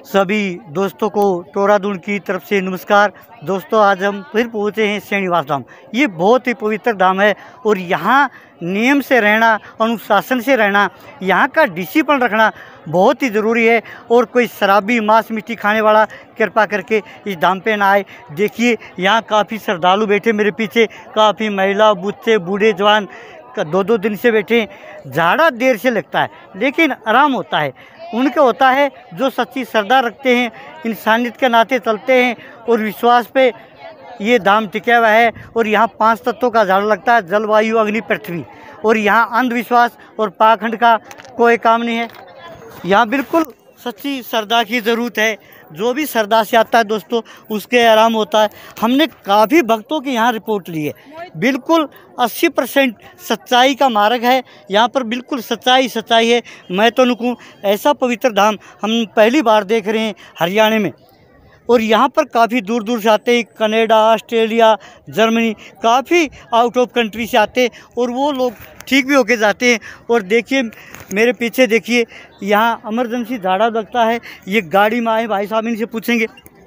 सभी दोस्तों को टोरादुल की तरफ से नमस्कार। दोस्तों, आज हम फिर पहुँचे हैं श्रीनिवास धाम। ये बहुत ही पवित्र धाम है और यहाँ नियम से रहना, अनुशासन से रहना, यहाँ का डिसिप्लिन रखना बहुत ही ज़रूरी है। और कोई शराबी, मांस मिट्टी खाने वाला कृपा करके इस धाम पे ना आए। देखिए, यहाँ काफ़ी श्रद्धालु बैठे मेरे पीछे, काफ़ी महिला, बच्चे, बूढ़े, जवान 2-2 दिन से बैठे। झाड़ा देर से लगता है लेकिन आराम होता है। उनका होता है जो सच्ची श्रद्धा रखते हैं, इंसानियत के नाते चलते हैं और विश्वास पे ये धाम टिका हुआ है। और यहाँ 5 तत्वों का झाड़ लगता है, जल, वायु, अग्नि, पृथ्वी। और यहाँ अंधविश्वास और पाखंड का कोई काम नहीं है। यहाँ बिल्कुल सच्ची श्रद्धा की ज़रूरत है। जो भी श्रद्धा से आता है दोस्तों, उसके आराम होता है। हमने काफ़ी भक्तों की यहाँ रिपोर्ट ली है। बिल्कुल 80% सच्चाई का मार्ग है यहाँ पर। बिल्कुल सच्चाई है। मैं तो नुकूँ, ऐसा पवित्र धाम हम पहली बार देख रहे हैं हरियाणा में। और यहाँ पर काफ़ी दूर दूर से आते हैं, कनाडा, ऑस्ट्रेलिया, जर्मनी, काफ़ी आउट ऑफ कंट्री से आते हैं और वो लोग ठीक भी होके जाते हैं। और देखिए मेरे पीछे, देखिए यहाँ इमरजेंसी झाड़ा लगता है। ये गाड़ी में आए भाई साहब, इनसे पूछेंगे।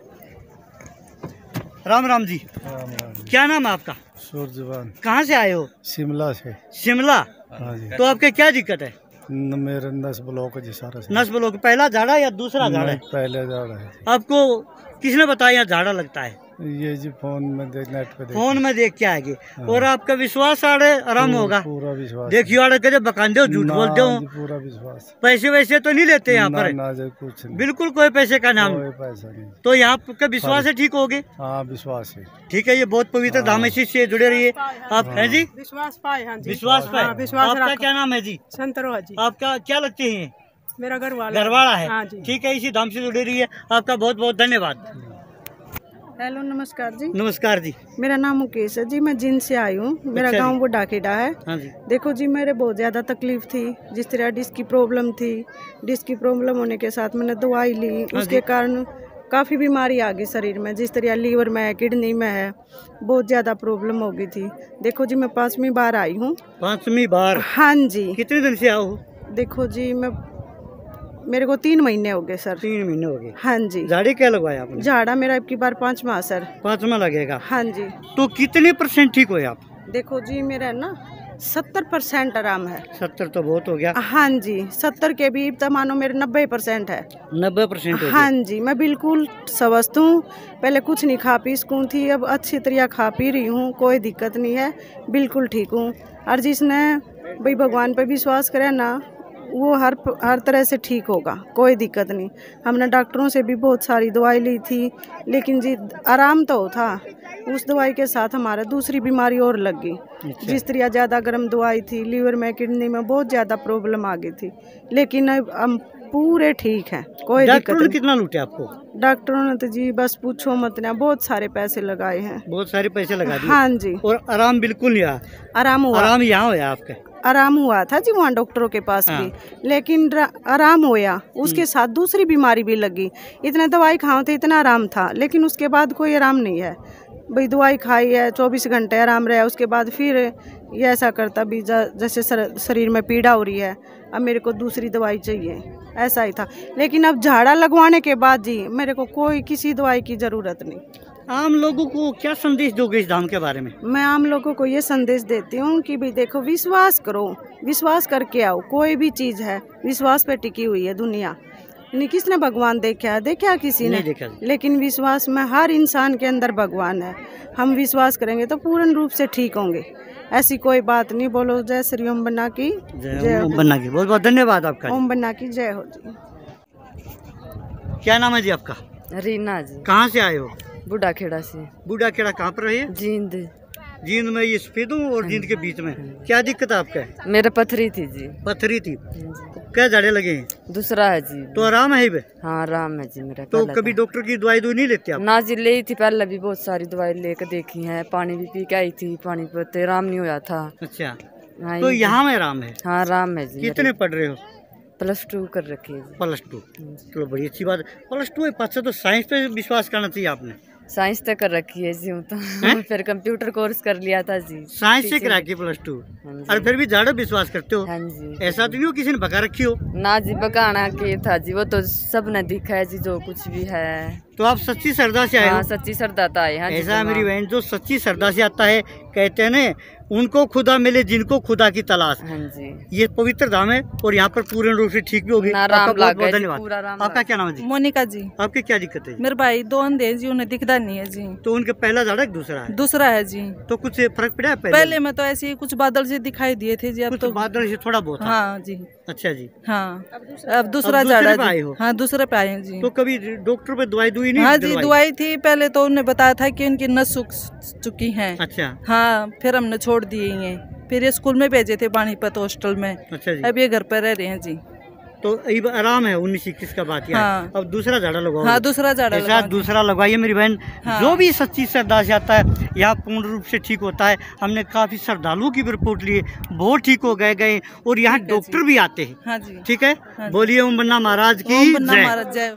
राम राम जी। राम राम। क्या नाम है आपका? सूरजवान। कहाँ से आए हो? शिमला से। शिमला? हाँ जी। तो आपके क्या दिक्कत है? मेरे नस ब्लॉक जी सारा। नस ब्लॉक? पहला झाड़ा या दूसरा झाड़ा है? पहले झाड़ा है। आपको किसने बताया यहाँ झाड़ा लगता है? ये जी फोन में नेट पे फोन में देख के आएंगे। और आपका विश्वास आराम होगा? पूरा विश्वास। देखियो आड़े कदे बकांदे हो, झूठ बोलते हो। पूरा विश्वास। पैसे वैसे तो नहीं लेते यहाँ पर? ना कुछ नहीं। बिल्कुल कोई पैसे का नाम? कोई पैसा नहीं। तो यहाँ का विश्वास है, ठीक होगे? हाँ, विश्वास है। ठीक है, ये बहुत पवित्र धाम है, इसी से जुड़े रहिए आप। हैं जी? विश्वास पाए। हाँ जी, विश्वास पाए। आपका क्या नाम है जी? संतरोहा जी। आपका क्या लगते हैं? मेरा घरवाला है। हाँ जी। ठीक है, इसी धाम से जुड़े रहिए। आपका बहुत बहुत धन्यवाद। हेलो, नमस्कार जी। नमस्कार जी। मेरा नाम मुकेश है जी। मैं जिन से आई हूँ। मेरा अच्छा गांव बुढ़ाखेड़ा है। हाँ जी। देखो जी, मेरे बहुत ज़्यादा तकलीफ थी। जिस तरह डिस्क की प्रॉब्लम थी, डिस्क की प्रॉब्लम होने के साथ मैंने दवाई ली। उसके कारण काफ़ी बीमारी आ गई शरीर में। जिस तरह लीवर में है, किडनी में है, बहुत ज़्यादा प्रॉब्लम हो गई थी। देखो जी, मैं 5वीं बार आई हूँ। 5वीं बार? हाँ जी। कितने दिन से आओ? देखो जी, मेरे को 3 महीने हो गए सर। 3 महीने हो गए? हाँ जी। झाड़ी क्या लगवाया आपने? झाड़ा मेरा अब की बार 5वां सर। 5वां लगेगा? हाँ जी। तो कितने % ठीक हुए आप? देखो जी, मेरा ना 70% आराम है। 70 तो बहुत हो गया। हाँ जी, 70 के भी तो मानो मेरे 90% है। 90% हो गया? हाँ जी, मैं बिल्कुल स्वस्थ हूँ। पहले कुछ नहीं खा पी सकूँ थी, अब अच्छी तरह खा पी रही हूँ, कोई दिक्कत नहीं है, बिल्कुल ठीक हूँ। और जिसने भाई भगवान पे विश्वास करे ना, वो हर तरह से ठीक होगा, कोई दिक्कत नहीं। हमने डॉक्टरों से भी बहुत सारी दवाई ली थी, लेकिन जी आराम तो था। उस दवाई के साथ हमारा दूसरी बीमारी और लग गई। अच्छा। जिस तरह ज़्यादा गर्म दवाई थी, लीवर में, किडनी में बहुत ज़्यादा प्रॉब्लम आ गई थी, लेकिन अब हम पूरे ठीक हैं, कोई दिक्कत नहीं। कितना लूटे आपको? डॉक्टरों ने तो जी बस पूछो मत ना, बहुत सारे पैसे लगाए हैं। बहुत सारे पैसे लगा दिए? हाँ जी। और आराम बिल्कुल नहीं आया? आराम हुआ। आराम यहाँ होया आपका? आराम हुआ था जी वहाँ डॉक्टरों के पास भी, लेकिन आराम होया, उसके साथ दूसरी बीमारी भी लगी। इतने दवाई खाओ थे, इतना आराम था, लेकिन उसके बाद कोई आराम नहीं है। भाई दवाई खाई है, 24 घंटे आराम रहा, उसके बाद फिर ये ऐसा करता भी जैसे शरीर में पीड़ा हो रही है, अब मेरे को दूसरी दवाई चाहिए, ऐसा ही था। लेकिन अब झाड़ा लगवाने के बाद जी मेरे को कोई किसी दवाई की ज़रूरत नहीं। आम लोगों को क्या संदेश दोगे इस धाम के बारे में? मैं आम लोगों को ये संदेश देती हूँ कि भाई देखो, विश्वास करो, विश्वास करके आओ। कोई भी चीज़ है विश्वास पे टिकी हुई है दुनिया। नहीं, किसने भगवान देखा किसी ने? देखा। लेकिन विश्वास में हर इंसान के अंदर भगवान है। हम विश्वास करेंगे तो पूर्ण रूप से ठीक होंगे। ऐसी कोई बात नहीं। बोलो जय श्री ओम बन्ना की जय। ओम बन्ना की बहुत बहुत धन्यवाद आपका। ओम बन्ना की जय हो जी। क्या नाम है जी आपका? रीना जी। कहाँ से आए हो? बुढ़ाखेड़ा से। बुढ़ाखेड़ा कहाँ पर है? जींद। जींद में ये सफेद और जींद के बीच में क्या दिक्कत है आपका? मेरे पथरी थी जी। पथरी थी? क्या झाड़े लगे हैं? दूसरा है जी। तो आराम है बे? हाँ, आराम है जी मेरा। तो कभी डॉक्टर की दवाई नहीं लेते आप? ना जी, ली थी पहले भी, बहुत सारी दवाई लेकर देखी है, पानी भी पी के आई थी, पानी पे आराम नहीं हुआ था। अच्छा, तो यहाँ में आराम है? हाँ, आराम है जी। कितने पढ़ रहे हो? +2 कर रखी है जी। +2? चलो बड़ी अच्छी बात है। +2 है, पास तो साइंस पे विश्वास करना चाहिए आपने। साइंस तक कर रखी है जी, तो फिर कंप्यूटर कोर्स कर लिया था जी। साइंस से करा के +2 और फिर भी ज्यादा विश्वास करते हो? हाँ जी। ऐसा तो नहीं हो किसी ने भगा रखी हो? ना जी, बगाना के था जी, वो तो सब ने दिखा है जी जो कुछ भी है। तो आप सच्ची श्रद्धा से आए हो? सच्ची श्रद्धा था। ऐसा मेरी बहन जो सच्ची श्रद्धा से आता है, कहते हैं ना उनको खुदा मिले जिनको खुदा की तलाश। हाँ जी। ये पवित्र धाम है और यहाँ पर पूर्ण रूप से ठीक भी होगी। आपका बहुत बहुत धन्यवाद। आपका क्या नाम है जी? मोनिका जी। आपकी क्या दिक्कत है? मेरे भाई 2 अंधे जी, उन्हें दिखता नहीं है जी। तो उनके पहला झाड़ा दूसरा है? दूसरा है जी। तो कुछ फर्क पड़ा है? पहले में तो ऐसे ही कुछ बादल से दिखाई दिए थे जी, अब तो बादल से थोड़ा बहुत। हाँ जी। अच्छा जी। हाँ अब दूसरा झाड़ा जी। हाँ दूसरे पे आए हैं जी। तो कभी डॉक्टर पे दवाई दुई नहीं? हाँ जी दवाई थी पहले, तो उन्होंने बताया था कि उनकी नस सूख चुकी है। अच्छा। हाँ फिर हमने छोड़ दिए हैं, फिर ये स्कूल में भेजे थे पानीपत हॉस्टल में। अच्छा जी। अब ये घर पर रह रहे हैं जी। तो आराम है 19-21 का बात। हाँ। अब दूसरा झाड़ा लगाओ। हाँ दूसरा झाड़ा दूसरा लगवाइए मेरी बहन। हाँ। जो भी सच्ची श्रद्धा से आता है यहाँ पूर्ण रूप से ठीक होता है। हमने काफी श्रद्धालुओं की रिपोर्ट ली, बहुत ठीक हो गए और यहाँ डॉक्टर भी आते हैं। हाँ जी। ठीक है। हाँ। बोलिए ओम बन्ना महाराज की जय।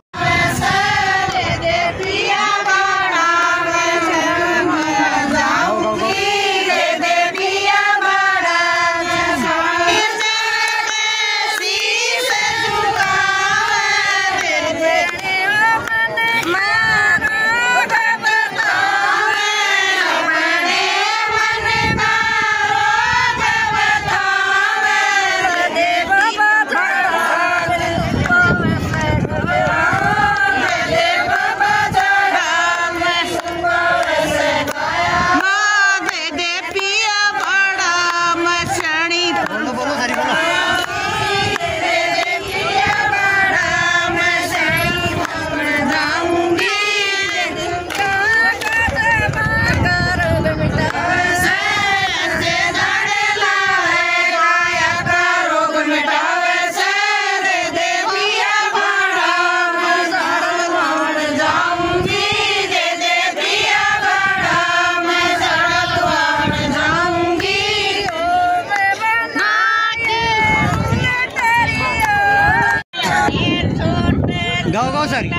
गाओ सारी।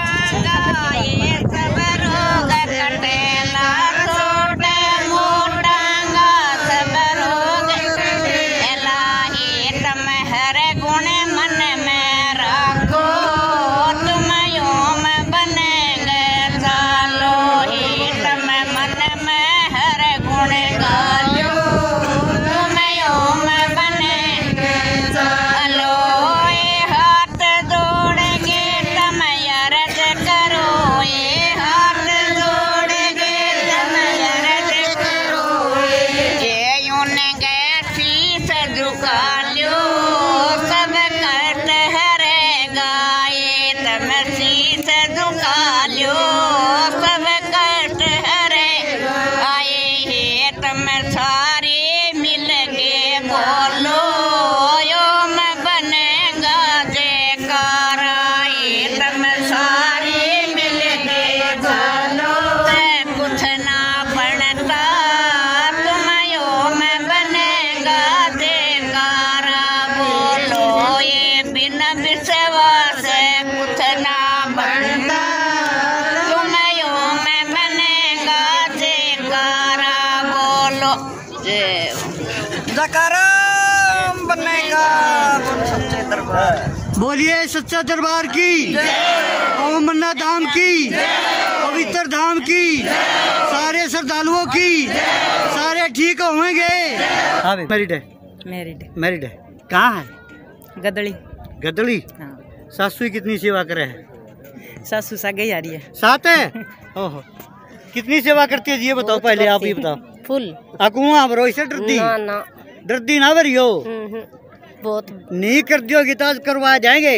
बोलिए सच्चा दरबार की, ओम बन्ना धाम की, पवित्र धाम की, सारे श्रद्धालुओं की, सारे ठीक होंगे। मैरिड है? मैरिड है। कहाँ है? गदड़ी। गदड़ी। हाँ। सासू कितनी सेवा करे है? सासू सागे आ रही है। साथ है। ओहो, कितनी सेवा करती है ये बताओ पहले, आप ही बताओ। फुल अकुआ बरो इसे डरती डरती ना भरी हो बहुत नहीं कर दियोगी तो आज करवा जाएंगे।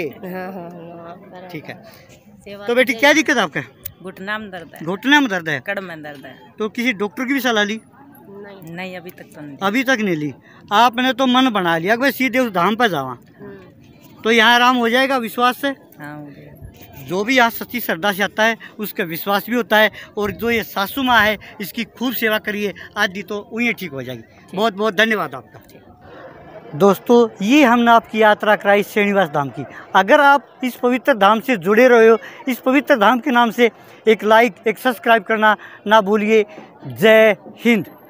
ठीक है। तो बेटी क्या दिक्कत है आपका? घुटना में दर्द है। घुटने में दर्द है, कड़ में दर्द है। तो किसी डॉक्टर की भी सलाह ली? नहीं अभी तक तो नहीं। अभी तक नहीं ली। आपने तो मन बना लिया कि सीधे उस धाम पर जावा, तो यहाँ आराम हो जाएगा विश्वास से। जो भी यहाँ सच्ची श्रद्धा से आता है उसका विश्वास भी होता है। और जो ये सासू माँ है इसकी खूब सेवा करिए, आज दी तो उन्हें ठीक हो जाएगी। बहुत बहुत धन्यवाद आपका। दोस्तों ये हमने आपकी यात्रा कराई श्रीनिवास धाम की। अगर आप इस पवित्र धाम से जुड़े रहे हो, इस पवित्र धाम के नाम से एक लाइक, एक सब्सक्राइब करना ना भूलिए। जय हिंद।